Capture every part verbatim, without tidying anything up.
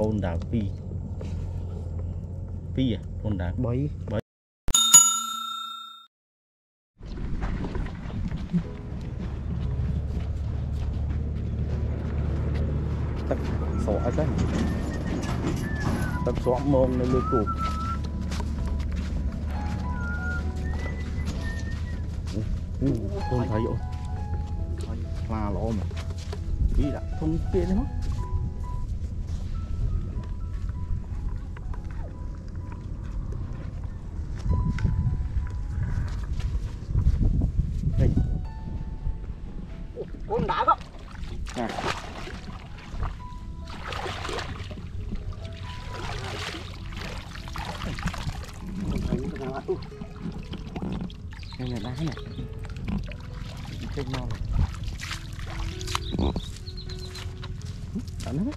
con đào pi pi à con đào bấy bấy tắc sọ cái tắc sọ mông này lưỡi củ con thấy rồi pha lỗ mà đi đã không kia nữa đây con đá không à. Đây là đá này chết non này đánh hết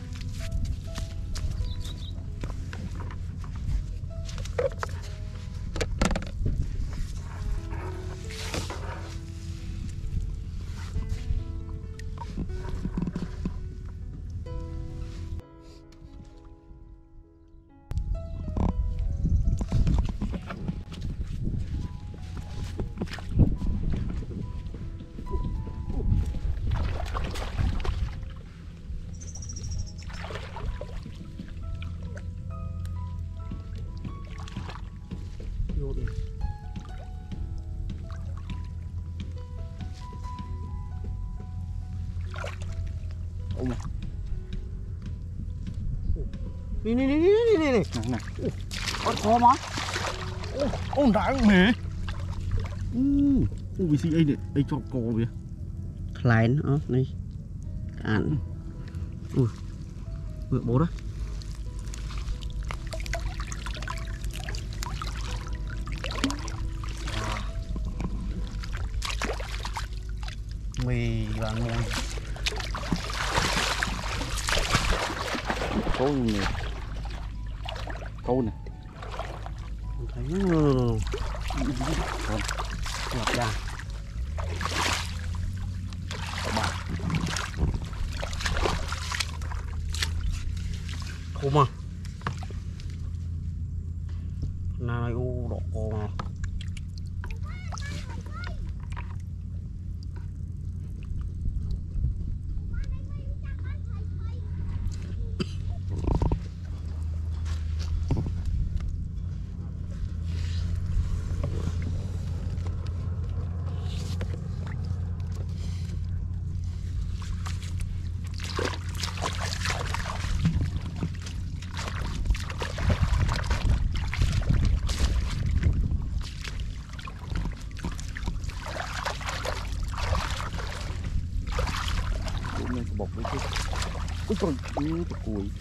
đi đi đi đi đi đi này này con khó mà ôn đá mẹ u u vì gì ấy này ấy cho cò vậy klein ó này ăn ui vừa bố đó mì và mùi câu này câu này thấy nó ngọt ra khô mà này u độ khô mà bọc với chứ ôi trời ơi cái cùi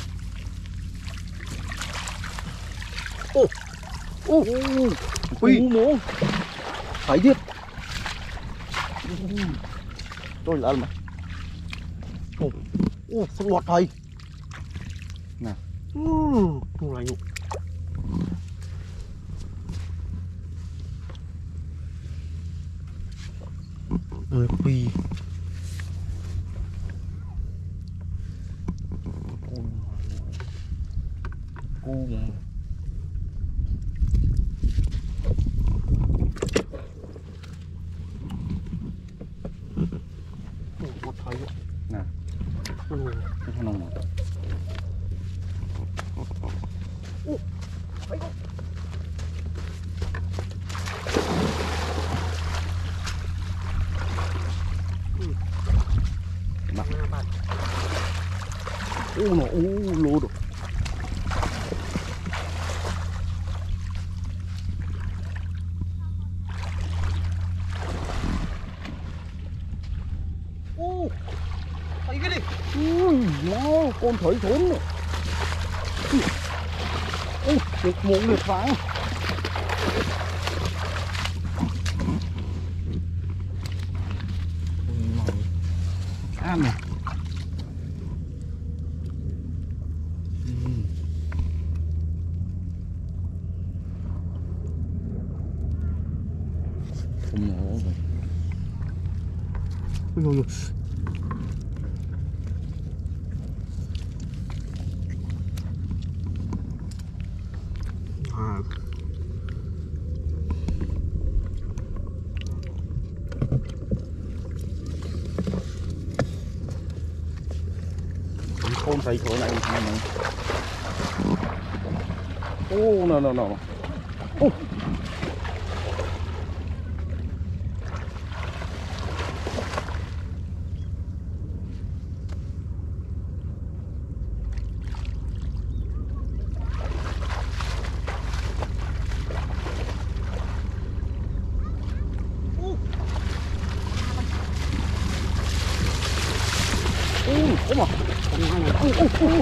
ô ô ui mố phải giết tôi là mà ô ô sông ngọt thầy nè không lại nhục ơi pi cu mà một thấy nè cái thằng nông này u nó u lô được ô thấy cái đi ui nó con thổi thốn rồi ui được một liệt vàng ăn này không nhỏ rồi ôi ôi ôi à. Không thấy chỗ này này này. Ô no no no. Ô. Ui, ôi mà. Ui, ui, ui.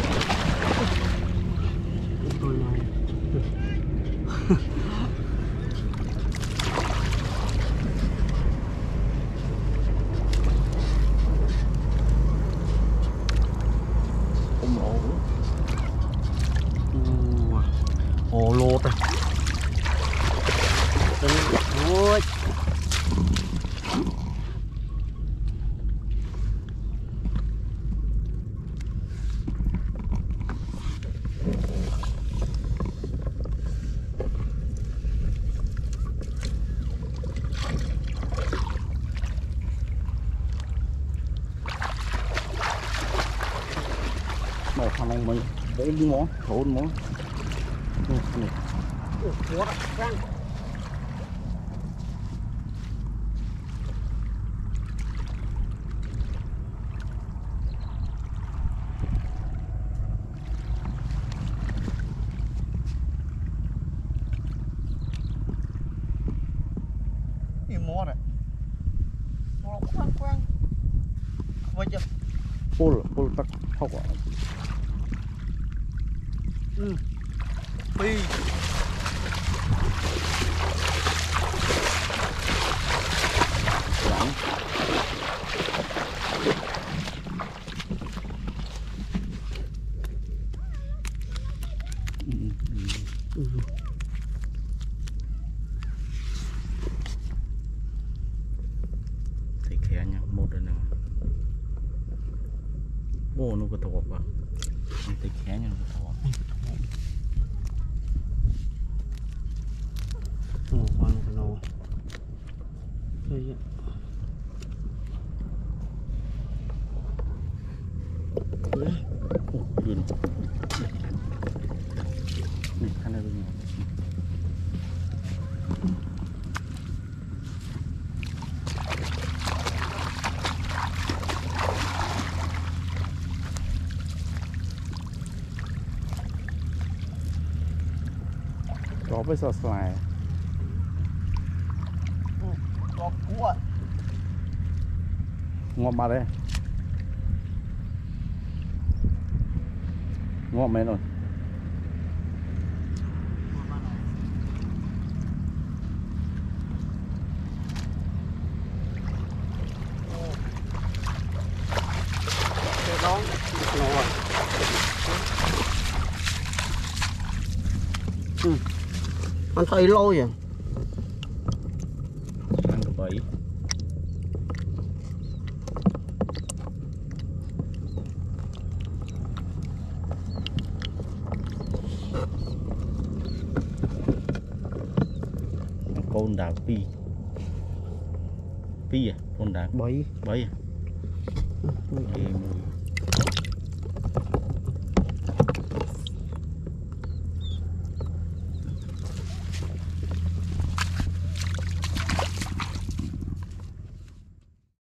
Không lỗ. Ồ lột rồi. Ôi. Một thằng này mình bốn món, bốn món. Này. Ủa, răng. Cái mó này. Nó khoan khoan. Vậy chứ. Pol, pol tắc học ạ. Ừ. Bi. Lắm. Ừ. Ừ. Thấy khẽ nha, một rồi nè. Ô, nó có thọp à. Thấy khẽ nha, nó có thọp. Ồ, khoan cái nồi. Đây ạ. Ồ, duyên. Này, khăn này bên nhau. Có với sò xoài. Có cua. Ngon mà đây. Ngon mấy rồi. Cái đó nồi. Ừ. Anh thấy lâu rồi. Ăn được bảy. Con đào pi. Pi à? Con đào Bảy. bảy à? Ê, mùi.